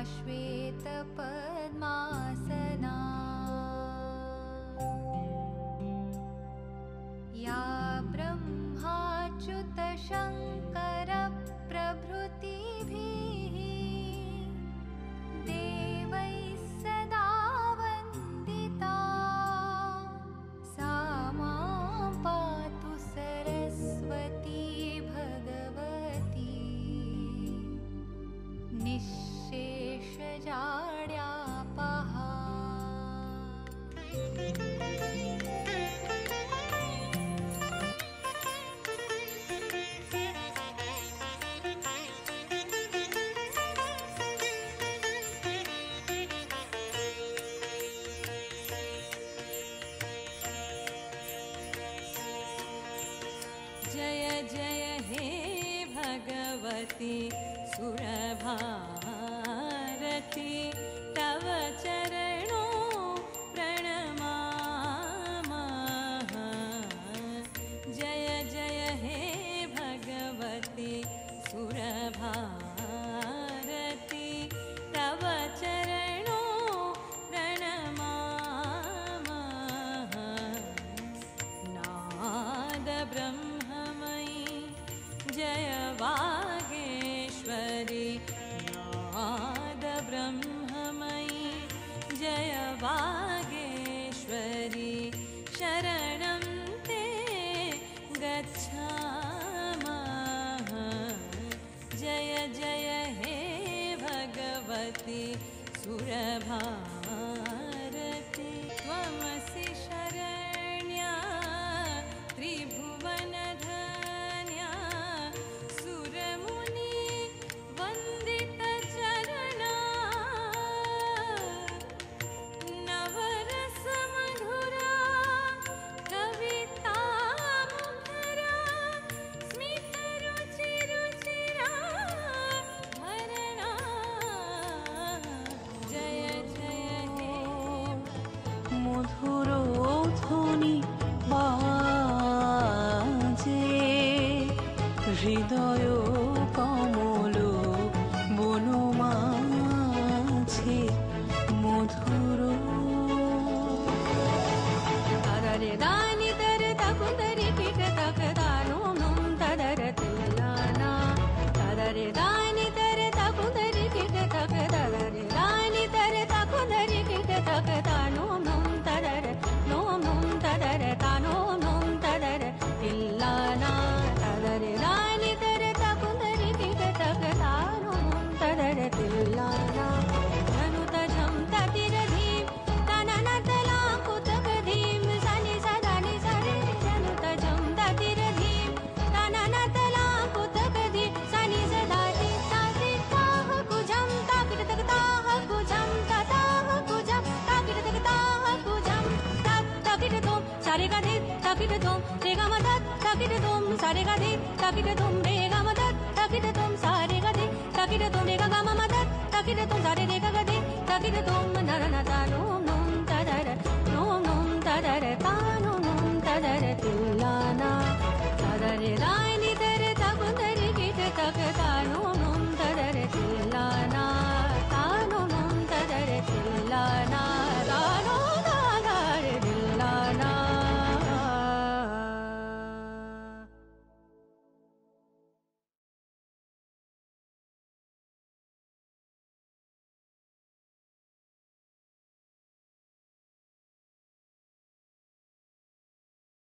श्वेतपद्मासना या ब्रह्माच्युतशङ्करप्रभृतिभिः देवैः सदा वन्दिता सा मां पातु सरस्वती भगवती निःशेषजाड्यापहा। जय जय हे भगवती सुरभारती तव चरणों प्रणमामः। जय जय हे भगवती सुरभारती तव चरणों प्रणमामः। नाद ब्रह्ममयी जय वागेश्वरी नाद ब्रह्ममयी जय वागेश्वरी शरणं ते गच्छामः। जय जय हे भगवती सुरभारती त्वमसि शरण्या त्रिभुवनधन्या सुरमुनि वन्दितचरणा नवरसमधुरा कवितामुखरा स्मितरुचिरुचिरा भरणा। जय जय हे मधुरो ध्वनि बाजे हृदय कमल बनमाझे मधुरो तदरे दानि तर तकुदरि किट तक दानो नुम तदर तिल्लाना तदरे दानि तर तकुदरि किट तक तदरे दानि तर तकुदरि किट तक दानो नुम तदर तानो नुम तदर तिल्लाना तदरे दानि तर तकुदरि किट तक दानो नुम तदर तिल्लाना धनुत झम ततिरधीम तननतला कुतक धीम सनि सदानि सरे धनुत झम ततिरधीम तननतला कुतक धीम सनि सदानि ताति ताह कुजम ताकिट तक ताह कुजम तताह कुजम ताकिट तक ताह कुजम ताकिट तुम सारे गा धे ताकिट तुम रे गा म ध ताकिट तुम सारे गा धे ताकिट तुम रे गा म ध ताकिट तुम सारे गा धे ताकिट तुम रे गा ग म म ध ताकिट तुम सारे रे गा ग धे ताकिट तुम नर न ता नो नुम तदर नो नुम तदर ता